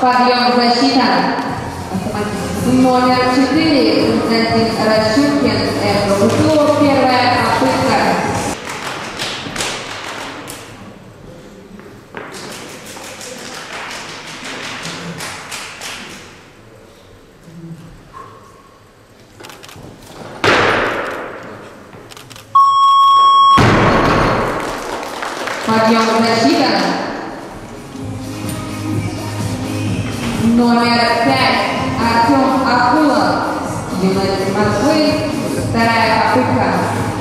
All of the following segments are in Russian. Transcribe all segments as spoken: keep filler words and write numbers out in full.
Подъем, защита. Номер четыре, Константин Рощупкин, ЭФГТУ, первая попытка. Подъем, защита. Номер пять, Артем Акулов, Юнайтед Москвы, вторая попытка.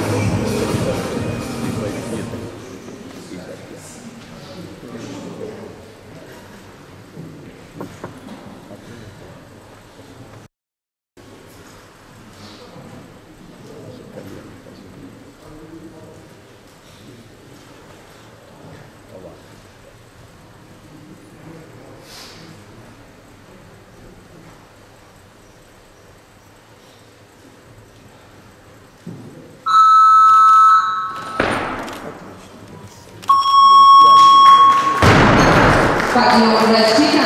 Подъем, защита.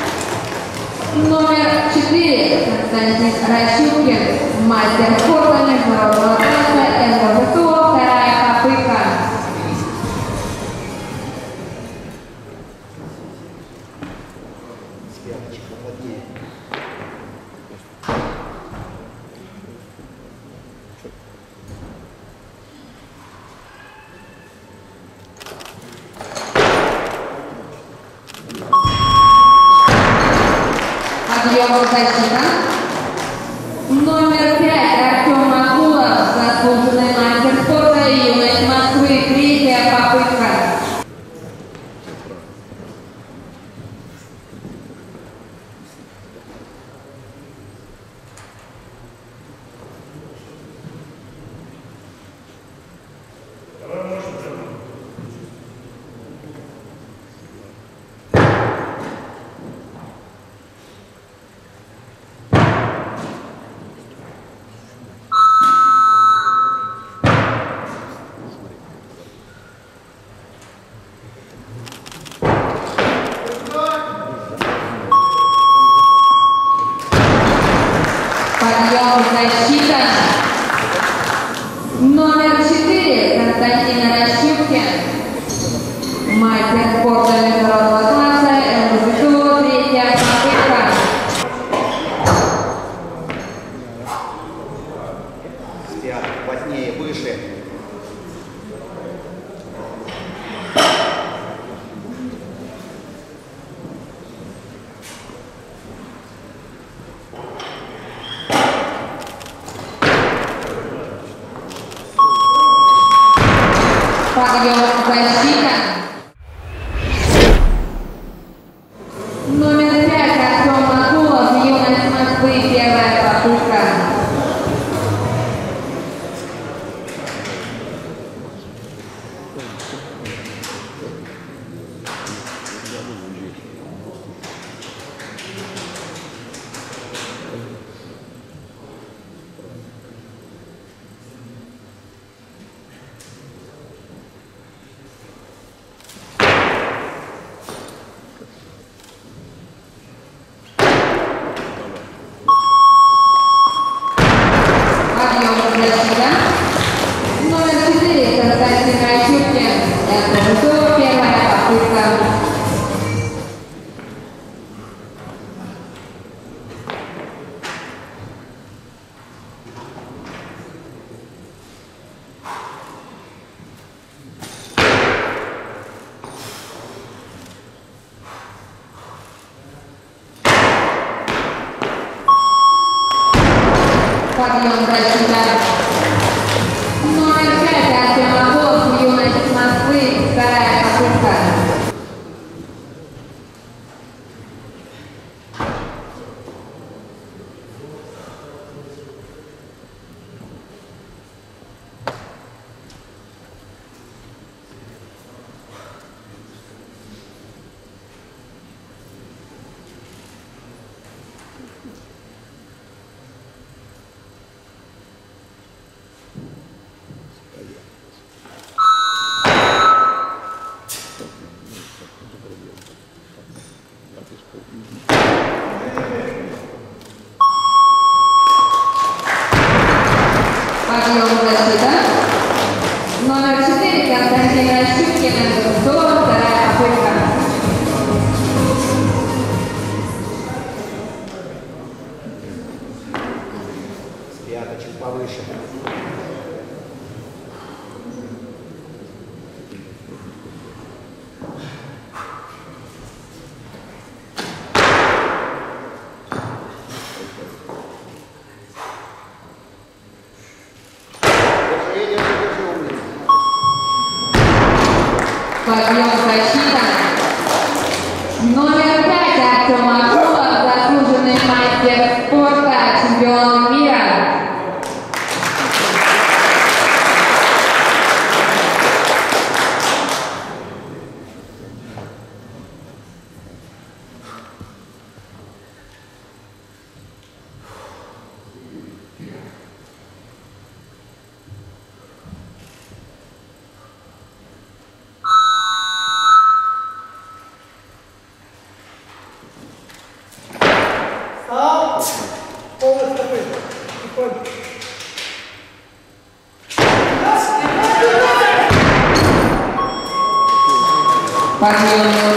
Номер четыре, Константин Рощупкин, мастер спорта международного класса, ЭФГТУ, вторая попытка. Подъем, защита. Номер пять, Артем Акулов, заслуженный мастер спорта, Юнайтед Москвы, третья попытка. Подъем, защита. Номер четыре, Константин Рощупкин, мастер спорта международного класса, ЭФГТУ, третья попытка. Спят плотнее, выше. Подъем, защита. Номер пять, Артем Акулов, Юнайтед Москвы, первая попытка. Номер четыре, Константин Рощупкин, ЭФГТУ, первая попытка. Подъем, защита. Номер пять, Артем Акулов, Юнайтед Москвы, вторая попытка. чуть повыше. Подъем защита. Номер пять Артем Акулов, заслуженный мастер спорта, чемпион мира. Подъем.